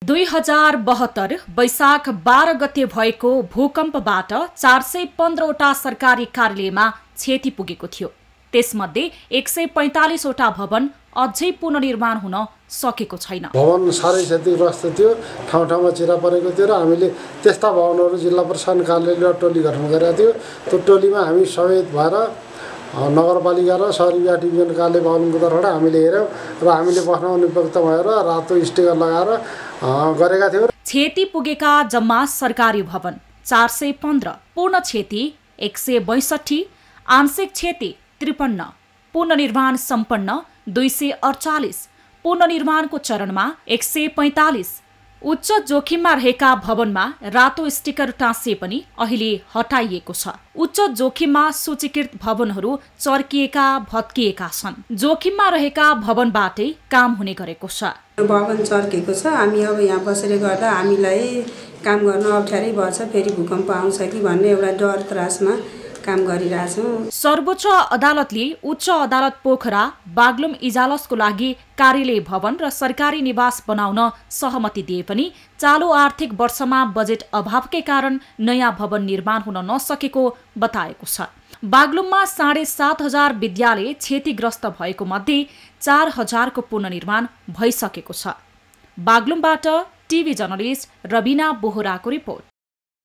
2072 वैशाख 12 गते भएको भूकम्पबाट 415वटा सरकारी कार्यालयमा क्षति पुगेको थियो। त्यसमध्ये 145 वटा भवन अझै पुनर्निर्माण हुन सकेको छैन। भवन सारै क्षतिग्रस्त थियो, ठाउँ ठाउँमा चिरा परेको थियो र हामीले त्यस्ता भवनहरू जिल्ला प्रशासन कार्यालयले टोली गठन गरेका थियो। त्यो टोलीमा हामी समेत भएर नगरपालिका र शहरी विकास डिभिजन कार्यालय भवनको तर्फबाट हामीले हेर्यौँ र हामीले बस्न अनुपयुक्त भएर रातो स्टिकर लगाएर गरेका थियौँ। क्षति पुगेका जम्मा सरकारी भवन 415, पूर्ण क्षति 162, आंशिक क्षति 53, पुनर्निर्माण सम्पन्न 248, पुनर्निर्माणको चरणमा 145, उच्च जोखिममा रहेका भवनमा रातो स्टिकर टाँसिए पनि अहिले हटाइएको छ। उच्च जोखिममा सूचीकृत भवनहरू चर्किएका भत्किएका छन्। जोखिममा रहेका भवनबाटै काम हुने गरेको छ। भवन चर्केको छ। हामी अब यहाँ बसेर गर्दा हामीलाई काम गर्न अप्ठ्यारै पर्छ, फेरि भूकम्प आउँछ कि भन्ने एउटा डर त्रासमा काम गरिरहेछौँ। सर्वोच्च अदालतले उच्च अदालत पोखरा बागलुङ इजालसको लागि कार्यालय भवन र सरकारी निवास बनाउन सहमति दिए पनि चालु आर्थिक वर्षमा बजेट अभावकै कारण नयाँ भवन निर्माण हुन नसकेको बताएको छ। बागलुङमा 7,500 विद्यालय क्षतिग्रस्त भएको मध्ये 4,000 को पुनर्निर्माण भइसकेको छ। बागलुङबाट टिभी जर्नलिस्ट रबिना बोहराको रिपोर्ट।